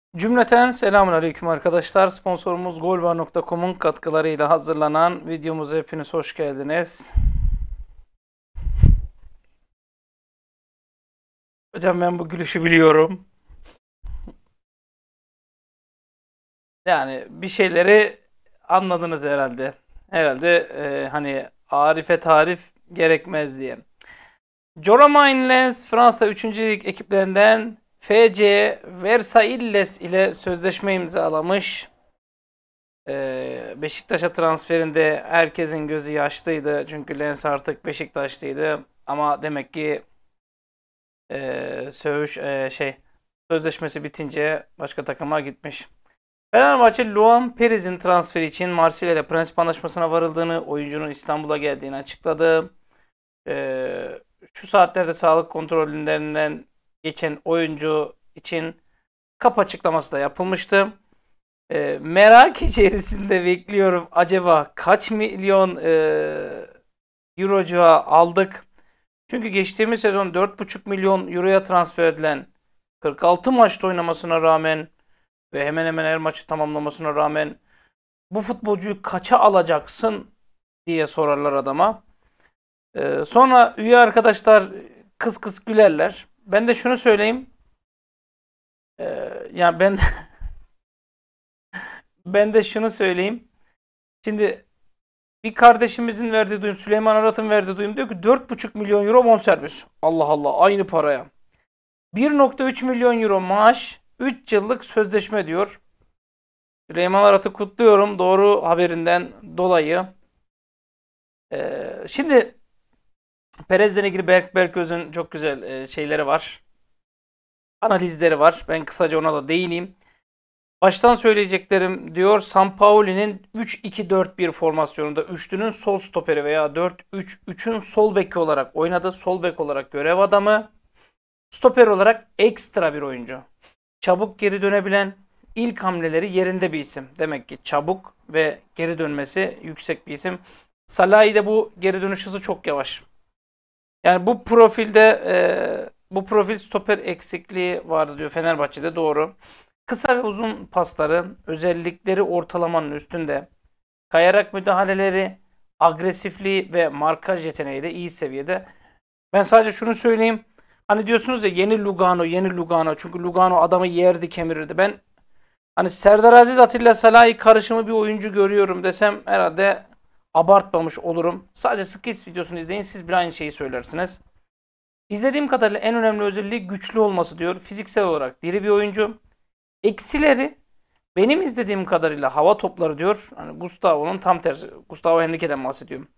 Cümleten selamünaleyküm arkadaşlar. Sponsorumuz golvar.com'un katkılarıyla hazırlanan videomuza hepiniz hoş geldiniz. Hocam ben bu gülüşü biliyorum. Yani bir şeyleri anladınız herhalde. Herhalde hani arife tarif gerekmez diye. Jora Fransa 3. Lig ekiplerinden FC Versailles ile sözleşme imzalamış. Beşiktaş'a transferinde herkesin gözü yaşlıydı. Çünkü Lens artık Beşiktaşlıydı. Ama demek ki sövüş sözleşmesi bitince başka takıma gitmiş. Fenerbahçe Luan Perez'in transferi için Marsilya ile prensip anlaşmasına varıldığını, oyuncunun İstanbul'a geldiğini açıkladı. Şu saatlerde sağlık kontrollerinden geçen oyuncu için kap açıklaması da yapılmıştı. Merak içerisinde bekliyorum. Acaba kaç milyon eurocuğa aldık? Çünkü geçtiğimiz sezon 4,5 milyon euroya transfer edilen 46 maçta oynamasına rağmen ve hemen hemen her maçı tamamlamasına rağmen bu futbolcuyu kaça alacaksın diye sorarlar adama. Sonra üye arkadaşlar kıs kıs gülerler. Ben de şunu söyleyeyim. Yani ben de şunu söyleyeyim. Şimdi bir kardeşimizin verdiği duyum, Süleyman Arat'ın verdiği duyum diyor ki 4,5 milyon euro bonservis. Allah Allah, aynı paraya. 1,3 milyon euro maaş, 3 yıllık sözleşme diyor. Süleyman Arat'ı kutluyorum doğru haberinden dolayı. Şimdi Perez'le ilgili Berk Öz'ün çok güzel şeyleri var. Analizleri var. Ben kısaca ona da değineyim. Baştan söyleyeceklerim diyor. Sampaoli'nin 3-2-4-1 formasyonunda üçlünün sol stoperi veya 4-3-3'ün sol beki olarak oynadı. Sol bek olarak görev adamı. Stoper olarak ekstra bir oyuncu. Çabuk geri dönebilen, ilk hamleleri yerinde bir isim. Demek ki çabuk ve geri dönmesi yüksek bir isim. Salah'ı bu geri dönüş hızı çok yavaş. Yani bu profilde bu profil stoper eksikliği vardı diyor Fenerbahçe'de, doğru. Kısa ve uzun pasları, özellikleri ortalamanın üstünde. Kayarak müdahaleleri, agresifliği ve markaj yeteneği de iyi seviyede. Ben sadece şunu söyleyeyim. Hani diyorsunuz ya, yeni Lugano, yeni Lugano. Çünkü Lugano adamı yerdi, kemirirdi. Ben hani Serdar Aziz, Atilla Salahi karışımı bir oyuncu görüyorum desem herhalde abartmamış olurum. Sadece Skills videosunu izleyin, siz bile aynı şeyi söylersiniz. İzlediğim kadarıyla en önemli özelliği güçlü olması diyor. Fiziksel olarak diri bir oyuncu. Eksileri benim izlediğim kadarıyla hava topları diyor. Hani Gustavo'nun tam tersi. Gustavo Henrique'den bahsediyorum.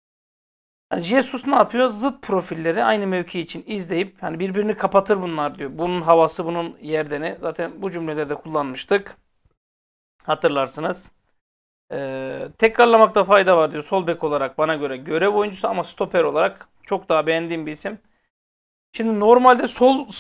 Yani Jesus ne yapıyor? Zıt profilleri aynı mevki için izleyip hani birbirini kapatır bunlar diyor. Bunun havası, bunun yerdeni. Zaten bu cümlelerde kullanmıştık. Hatırlarsınız. Tekrarlamakta fayda var diyor. Sol bek olarak bana göre görev oyuncusu ama stoper olarak çok daha beğendiğim bir isim. Şimdi normalde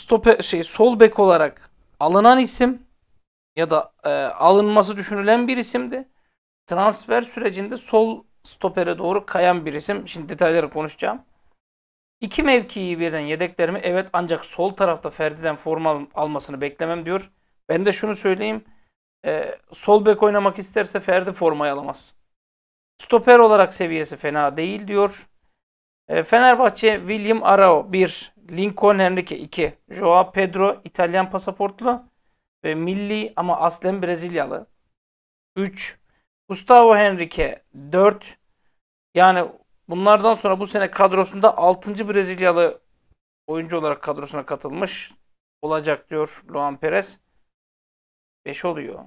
sol bek olarak alınan isim ya da alınması düşünülen bir isimdi. Transfer sürecinde sol stopere doğru kayan bir isim. Şimdi detayları konuşacağım. İki mevkiyi birden yedeklerimi, evet, ancak sol tarafta Ferdi'den forma almasını beklemem diyor. Ben de şunu söyleyeyim. Sol bek oynamak isterse Ferdi formayı alamaz. Stoper olarak seviyesi fena değil diyor. Fenerbahçe William Arao 1, Lincoln Henrique 2, Joao Pedro İtalyan pasaportlu ve milli ama aslen Brezilyalı 3, Gustavo Henrique 4. Yani bunlardan sonra bu sene kadrosunda 6. Brezilyalı oyuncu olarak kadrosuna katılmış olacak diyor Luan Perez. 5 oluyor.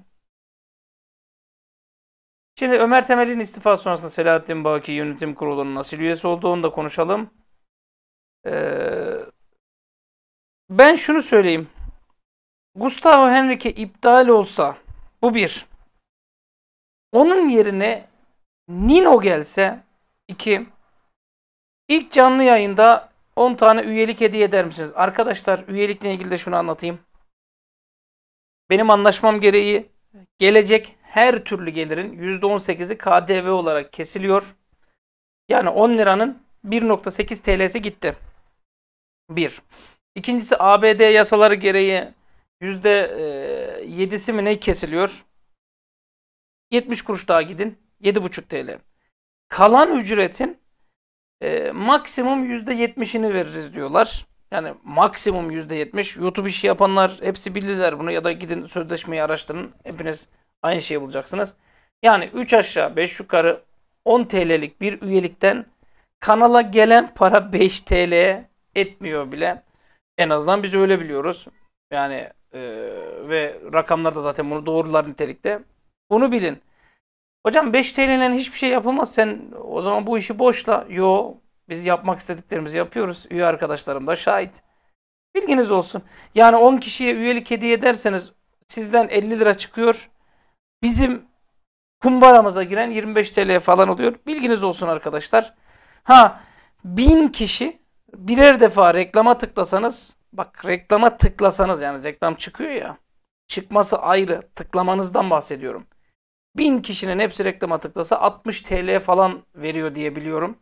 Şimdi Ömer Temel'in istifa sonrasında Selahattin Baki yönetim kurulunun nasıl üyesi olduğunu da konuşalım. Ee, Ben şunu söyleyeyim. Gustavo Henrique iptal olsa bu bir. Onun yerine Nino gelse 2. İlk canlı yayında 10 tane üyelik hediye eder misiniz? Arkadaşlar, üyelikle ilgili de şunu anlatayım. Benim anlaşmam gereği gelecek her türlü gelirin %18'i KDV olarak kesiliyor. Yani 10 liranın 1,8 TL'si gitti. Bir. İkincisi, ABD yasaları gereği %7'si mi ne kesiliyor? 70 kuruş daha gidin. 7,5 TL. Kalan ücretin maksimum %70'ini veririz diyorlar. Yani maksimum %70. YouTube işi yapanlar hepsi bilirler bunu, ya da gidin sözleşmeyi araştırın. Hepiniz aynı şeyi bulacaksınız. Yani 3 aşağı 5 yukarı 10 TL'lik bir üyelikten kanala gelen para 5 TL etmiyor bile. En azından biz öyle biliyoruz. Yani ve rakamlar da zaten bunu doğrular nitelikte. Bunu bilin. Hocam 5 TL'den hiçbir şey yapılmaz. Sen o zaman bu işi boşla. Yo, biz yapmak istediklerimizi yapıyoruz. Üye arkadaşlarım da şahit. Bilginiz olsun. Yani 10 kişiye üyelik hediye ederseniz sizden 50 lira çıkıyor. Bizim kumbaramıza giren 25 TL falan oluyor. Bilginiz olsun arkadaşlar. Ha, 1000 kişi birer defa reklama tıklasanız, bak reklama tıklasanız, yani reklam çıkıyor ya, çıkması ayrı, tıklamanızdan bahsediyorum. 1000 kişinin hepsi reklama tıklasa 60 TL falan veriyor diye biliyorum.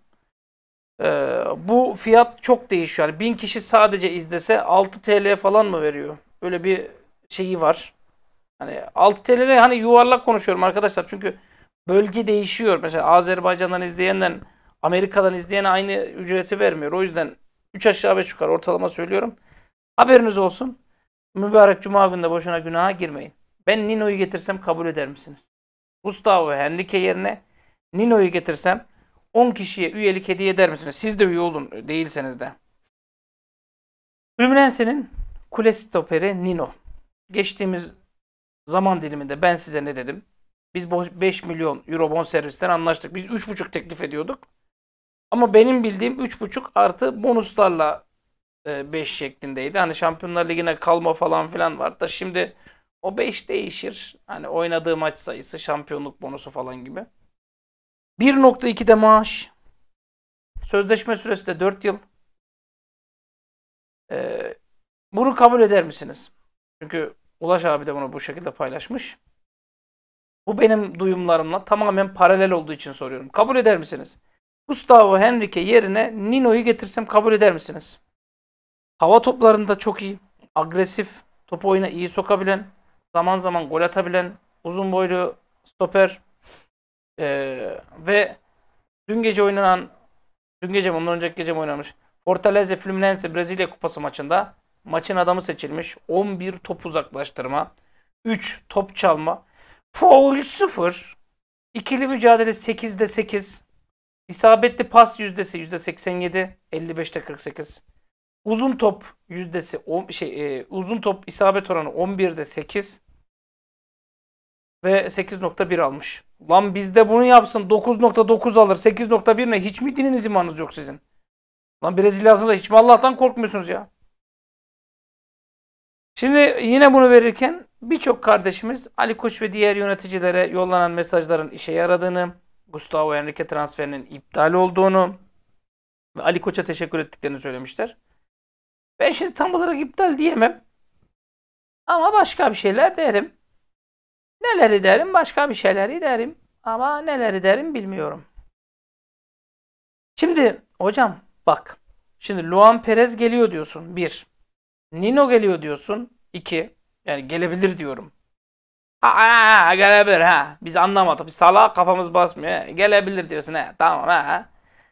Bu fiyat çok değişiyor. Yani 1000 kişi sadece izlese 6 TL falan mı veriyor? Öyle bir şeyi var. Hani 6 TL'de, hani yuvarlak konuşuyorum arkadaşlar. Çünkü bölge değişiyor. Mesela Azerbaycan'dan izleyenden Amerika'dan izleyene aynı ücreti vermiyor. O yüzden 3 aşağı 5 yukarı ortalama söylüyorum. Haberiniz olsun. Mübarek Cuma günde boşuna günaha girmeyin. Ben Nino'yu getirsem kabul eder misiniz? Gustavo Henrique yerine Nino'yu getirsem 10 kişiye üyelik hediye eder misiniz? Siz de üye olun değilseniz de. Fluminense'nin kule stoperi Nino. Geçtiğimiz zaman diliminde ben size ne dedim? Biz 5 milyon euro bonservisten anlaştık. Biz 3,5 teklif ediyorduk. Ama benim bildiğim 3,5 artı bonuslarla 5 şeklindeydi. Hani Şampiyonlar Ligi'ne kalma falan filan var da şimdi o 5 değişir. Hani oynadığı maç sayısı, şampiyonluk bonusu falan gibi. 1,2'de maaş. Sözleşme süresi de 4 yıl. Bunu kabul eder misiniz? Çünkü Ulaş abi de bunu bu şekilde paylaşmış. Bu benim duyumlarımla tamamen paralel olduğu için soruyorum. Kabul eder misiniz? Gustavo Henrique yerine Nino'yu getirsem kabul eder misiniz? Hava toplarında çok iyi. Agresif. Topu oyuna iyi sokabilen. Zaman zaman gol atabilen. Uzun boylu stoper. Ve dün gece oynanan, dün gece mi ondan önceki gece mi oynamış, Fortaleza Fluminense Brezilya Kupası maçında maçın adamı seçilmiş. 11 top uzaklaştırma. 3 top çalma. Foul 0. İkili mücadele 8'de 8. İsabetli pas yüzdesi %87. 55'te 48. Uzun top yüzdesi uzun top isabet oranı 11'de 8 ve 8,1 almış. Lan bizde bunu yapsın 9,9 alır. 8,1 ne? Hiç mi dininiz imanınız yok sizin? Lan Brezilya'sında hiç mi Allah'tan korkmuyorsunuz ya? Şimdi yine bunu verirken birçok kardeşimiz Ali Koç ve diğer yöneticilere yollanan mesajların işe yaradığını, Gustavo Henrique transferinin iptal olduğunu ve Ali Koç'a teşekkür ettiklerini söylemişler. Ben şimdi tam olarak iptal diyemem. Ama başka bir şeyler derim. Neleri derim? Başka bir şeyleri derim. Ama neleri derim bilmiyorum. Şimdi hocam bak. Şimdi Luan Perez geliyor diyorsun. 1. Nino geliyor diyorsun. 2. Yani gelebilir diyorum. Ha, gelebilir ha. Biz anlamadık. Biz salak kafamız basmıyor. He. Gelebilir diyorsun ha. Tamam ha.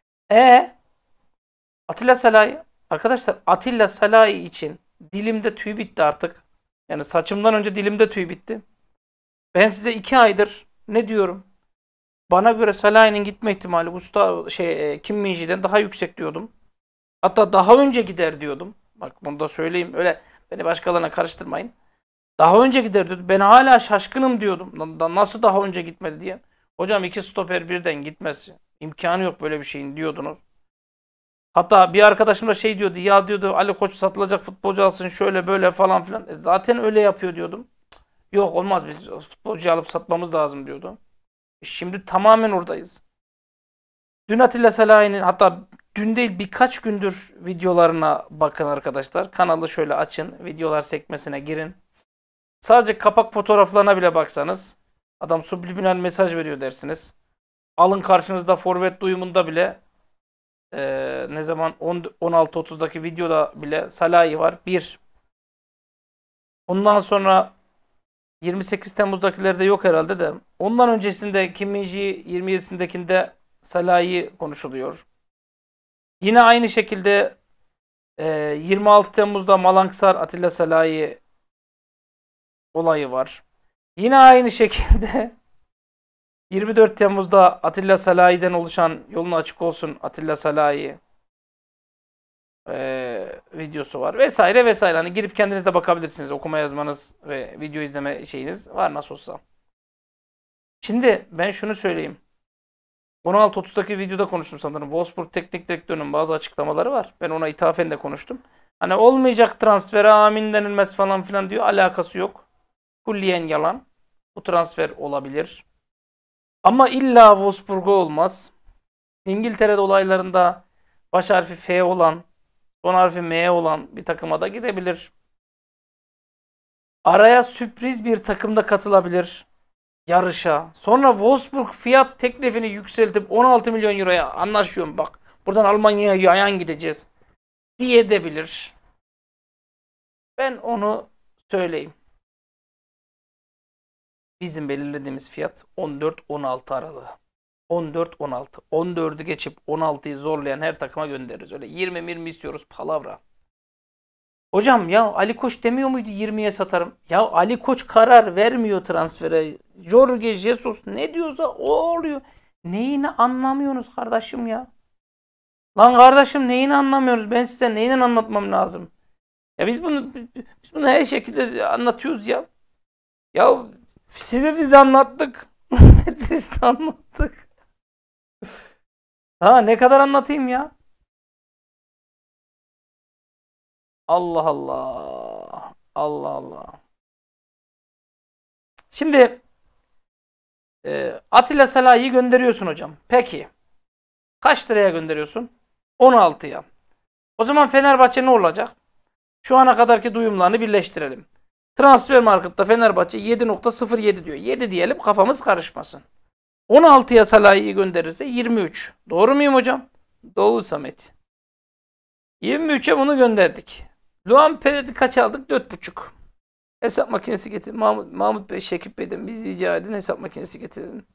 Atilla Salahi. Arkadaşlar Atilla Salahi için dilimde tüy bitti artık. Yani saçımdan önce dilimde tüy bitti. Ben size 2 aydır ne diyorum? Bana göre Salahi'nin gitme ihtimali Kim Min-jae'den daha yüksek diyordum. Hatta daha önce gider diyordum. Bak bunu da söyleyeyim. Öyle beni başkalarına karıştırmayın. Daha önce gider diyordum. Ben hala şaşkınım diyordum. Nasıl daha önce gitmedi diye. Hocam 2 stoper birden gitmez. İmkanı yok böyle bir şeyin diyordunuz. Hatta bir arkadaşım da şey diyordu. Ya diyordu Ali Koç satılacak futbolcu alsın şöyle böyle falan filan. Zaten öyle yapıyor diyordum. Yok olmaz, biz futbolcu alıp satmamız lazım diyordu. Şimdi tamamen oradayız. Dün Atilla Salahi'nin, hatta dün değil birkaç gündür videolarına bakın arkadaşlar. Kanalı şöyle açın. Videolar sekmesine girin. Sadece kapak fotoğraflarına bile baksanız adam subliminal mesaj veriyor dersiniz. Alın karşınızda forvet duyumunda bile ne zaman 16.30'daki videoda bile Salahi var. 1. Ondan sonra 28 Temmuz'dakilerde yok herhalde de. Ondan öncesinde Kim Min-ji 27'sindekinde Salah'ı konuşuluyor. Yine aynı şekilde 26 Temmuz'da Malanksar Atilla Salah'ı olayı var. Yine aynı şekilde 24 Temmuz'da Atilla Salah'den oluşan Yolun Açık Olsun Atilla Salah'ı videosu var. Vesaire vesaire. Hani girip kendiniz de bakabilirsiniz. Okuma yazmanız ve video izleme şeyiniz var nasıl olsa. Şimdi ben şunu söyleyeyim. 16.30'daki videoda konuştum sanırım. Wolfsburg Teknik Direktörü'nün bazı açıklamaları var. Ben ona ithafen de konuştum. Hani olmayacak transfere amin denilmez falan filan diyor. Alakası yok. Kulliyen yalan. Bu transfer olabilir. Ama illa Wolfsburg'a olmaz. İngiltere olaylarında baş harfi F olan, son harfi M olan bir takıma da gidebilir. Araya sürpriz bir takımda katılabilir yarışa. Sonra Wolfsburg fiyat teklifini yükseltip 16 milyon euroya anlaşıyorum bak. Buradan Almanya'ya yayan gideceğiz diyebilir. Ben onu söyleyeyim. Bizim belirlediğimiz fiyat 14-16 aralığı. 14-16. 14'ü geçip 16'yı zorlayan her takıma göndeririz. Öyle 20 istiyoruz palavra. Hocam ya Ali Koç demiyor muydu 20'ye satarım? Ya Ali Koç karar vermiyor transfere. Jorge Jesus ne diyorsa o oluyor. Neyini anlamıyorsunuz kardeşim ya? Lan kardeşim neyini anlamıyoruz? Ben size neyini anlatmam lazım? Ya biz bunu her şekilde anlatıyoruz ya. Ya Silivri'de anlattık. Metris'te anlattık. Ha ne kadar anlatayım ya? Allah Allah. Allah Allah. Şimdi Atilla Salah'ı gönderiyorsun hocam. Peki. Kaç liraya gönderiyorsun? 16'ya. O zaman Fenerbahçe ne olacak? Şu ana kadarki duyumlarını birleştirelim. Transfermarkt'ta Fenerbahçe 7.07 diyor. 7 diyelim kafamız karışmasın. 16'ya Salah'ı gönderirse 23. Doğru muyum hocam? Doğru Samet. 23'e bunu gönderdik. Luan Perez'i kaç aldık? 4.5. Hesap makinesi getir. Mahmut Bey, Şekip Bey'den bir rica edin. Hesap makinesi getirin.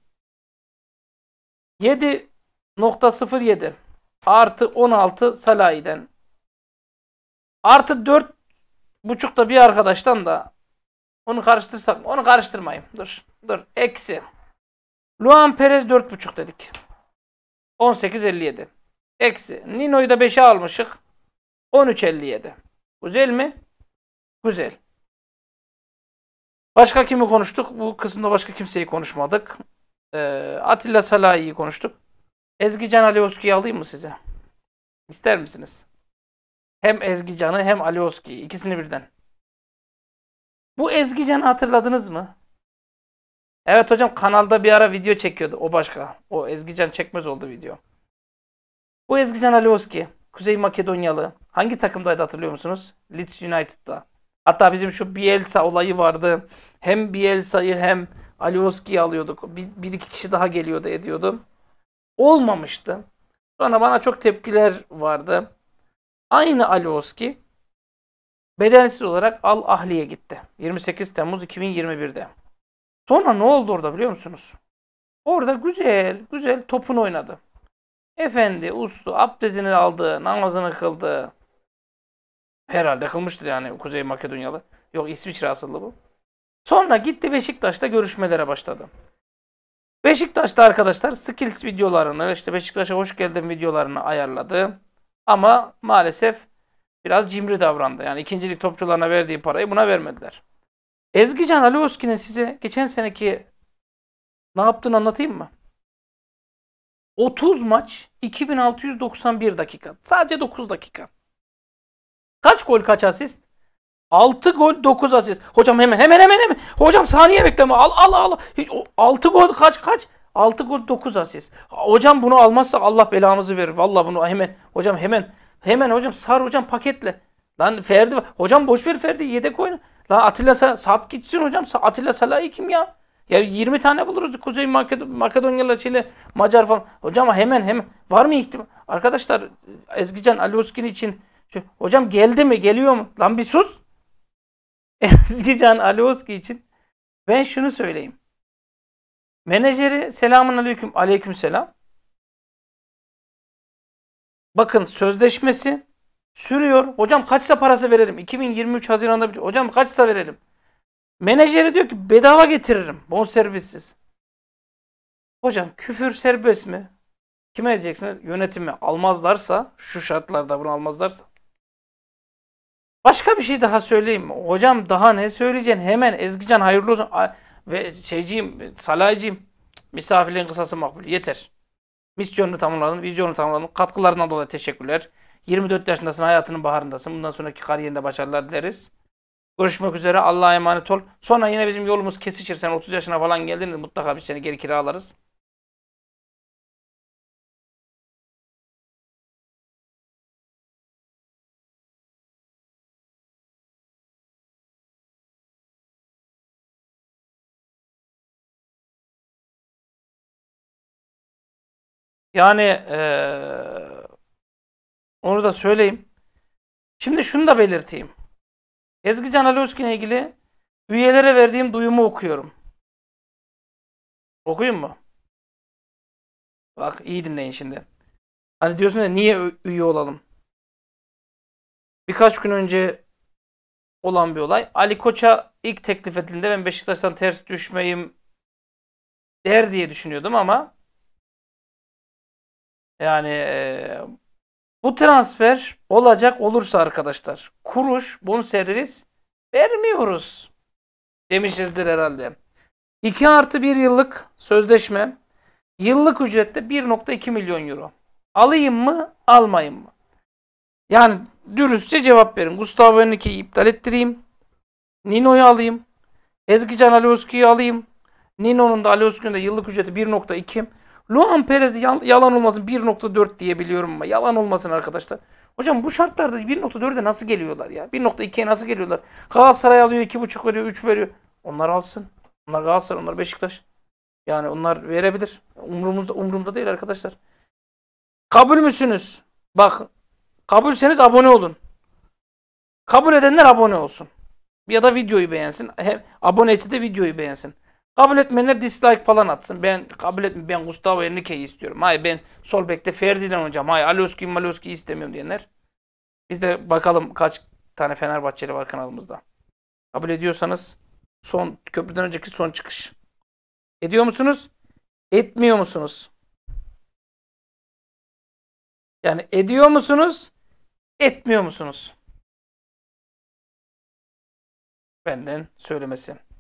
7.07 artı 16 Salah'den artı 4.5 da bir arkadaştan da onu karıştırsak onu karıştırmayayım. Dur. Eksi. Luan Perez 4.5 dedik. 18.57. Eksi. Nino'yu da 5'e almışık. 13.57. Güzel mi? Güzel. Başka kimi konuştuk? Bu kısımda başka kimseyi konuşmadık. Atilla Salah'ı konuştuk. Ezgican Alioski'yi alayım mı size? İster misiniz? Hem Ezgican'ı hem Alioski'yi. İkisini birden. Bu Ezgican'ı hatırladınız mı? Evet hocam kanalda bir ara video çekiyordu. O başka. O Ezgican Çekmez oldu video. Bu Ezgican Alioski. Kuzey Makedonyalı. Hangi takımdaydı hatırlıyor musunuz? Leeds United'da. Hatta bizim şu Bielsa olayı vardı. Hem Bielsa'yı hem Alioski'yi alıyorduk. Bir iki kişi daha geliyordu ediyordu. Olmamıştı. Sonra bana çok tepkiler vardı. Aynı Alioski bedelsiz olarak Al Ahli'ye gitti. 28 Temmuz 2021'de. Sonra ne oldu orada biliyor musunuz? Orada güzel topunu oynadı. Efendi, uslu, abdestini aldı, namazını kıldı. Herhalde kılmıştır yani Kuzey Makedonyalı. Yok İsviçre asıllı bu. Sonra gitti Beşiktaş'ta görüşmelere başladı. Beşiktaş'ta arkadaşlar skills videolarını, işte Beşiktaş'a hoş geldin videolarını ayarladı. Ama maalesef biraz cimri davrandı. Yani ikincilik topçularına verdiği parayı buna vermediler. Ezgican Alioski'nin size geçen seneki ne yaptığını anlatayım mı? 30 maç, 2691 dakika. Sadece 9 dakika. Kaç gol, kaç asist? 6 gol, 9 asist. Hocam hemen. Hocam saniye bekleme. Al. 6 gol kaç? 6 gol, 9 asist. Hocam bunu almazsak Allah belamızı verir. Vallahi bunu hemen. Hocam hemen hocam sar hocam paketle. Lan Ferdi var. Hocam boş ver Ferdi yedek oyna. Lan Atilla sat gitsin hocam. Atilla Salah'ı kim ya? Ya 20 tane buluruz Kuzey Makedonyalı ile Macar falan. Hocam hemen. Var mı ihtimal? Arkadaşlar Ezgican Alioski için hocam geldi mi? Geliyor mu? Lan bir sus. Ezgican Alioski için ben şunu söyleyeyim. Menajeri selamun aleyküm, aleyküm selam. Bakın sözleşmesi sürüyor. Hocam kaçsa parası verelim. 2023 Haziran'da bitiyor. Hocam kaçsa verelim. Menajeri diyor ki bedava getiririm. Bonservissiz. Hocam küfür serbest mi? Kime edeceksiniz? Yönetimi almazlarsa, şu şartlarda bunu almazlarsa. Başka bir şey daha söyleyeyim mi? Hocam daha ne söyleyeceksin? Hemen Ezgican hayırlı olsun. Ve şeyciyim, salaycıyım. Misafirliğin kısası makbul. Yeter. Misyonunu tamamladın, vizyonu tamamladın. Katkılarından dolayı teşekkürler. 24 yaşındasın, hayatının baharındasın. Bundan sonraki kariyerinde başarılar dileriz. Görüşmek üzere. Allah'a emanet ol. Sonra yine bizim yolumuz kesişir. Sen 30 yaşına falan geldiğinde mutlaka biz seni geri kiralarız. Yani onu da söyleyeyim. Şimdi şunu da belirteyim. Ezgican Alioski ile ilgili üyelere verdiğim duyumu okuyorum. Okuyayım mı? Bak iyi dinleyin şimdi. Hani diyorsun ya niye üye olalım? Birkaç gün önce olan bir olay. Ali Koç'a ilk teklif edildiğinde ben Beşiktaş'tan ters düşmeyim der diye düşünüyordum ama yani bu transfer olacak olursa arkadaşlar kuruş bonservis vermiyoruz demişizdir herhalde. 2 artı 1 yıllık sözleşme, yıllık ücrette 1,2 milyon euro. Alayım mı almayayım mı? Yani dürüstçe cevap verin. Gustavo Henrique'yi iptal ettireyim. Nino'yu alayım. Ezgican Alioski'yi alayım. Nino'nun da Alioski'nin de yıllık ücreti 1,2. Luan Perez'i yalan olmasın 1,4 diyebiliyorum ama yalan olmasın arkadaşlar. Hocam bu şartlarda 1,4'e nasıl geliyorlar ya? 1,2'ye nasıl geliyorlar? Galatasaray alıyor 2,5 veriyor 3 veriyor. Onlar alsın. Onlar Galatasaray, onlar Beşiktaş. Yani onlar verebilir. Umurumda değil arkadaşlar. Kabul müsünüz? Bak, kabulseniz abone olun. Kabul edenler abone olsun. Ya da videoyu beğensin. Hem aboneyse de videoyu beğensin. Kabul etmeyenler dislike falan atsın. Ben kabul etmiyorum. Ben Gustavo Henrique'yi istiyorum. Hayır ben sol bekte Ferdi'den oynayacağım. Hayır Alioski'yi istemiyorum diyenler. Biz de bakalım kaç tane Fenerbahçeli var kanalımızda. Kabul ediyorsanız son köprüden önceki son çıkış. Ediyor musunuz? Etmiyor musunuz? Yani ediyor musunuz? Etmiyor musunuz? Benden söylemesi.